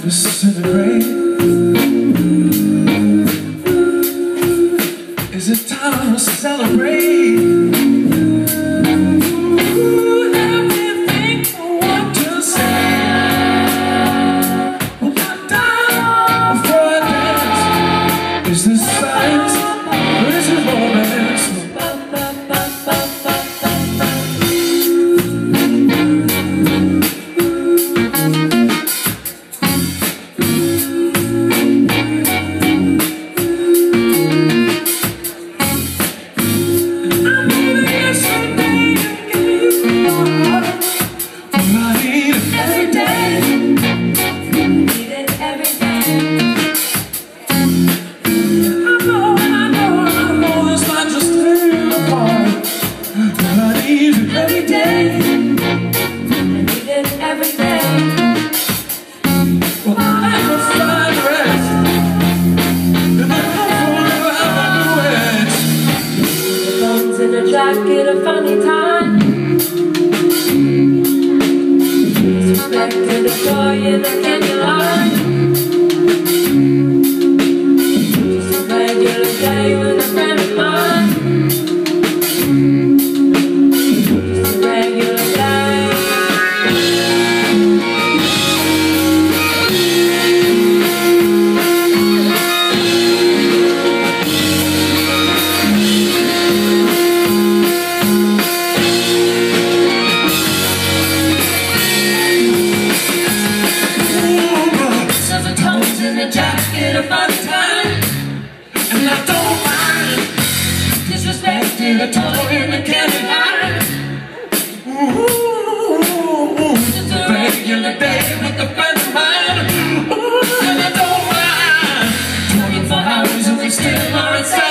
disintegrate. Is it time to celebrate? Ooh, everything I want to say. Well, I'm down for a dance. Is this science or is it romance? Jacket, a funny time. Suspected a toy in a candy line. Just a regular day with a friend of mine. Just a regular day. Jacket, a fun time, and I don't mind disrespecting a toy in the candy line. Ooh, just a regular day with a friend of mine. Ooh, and I don't mind talking for hours and we still are inside.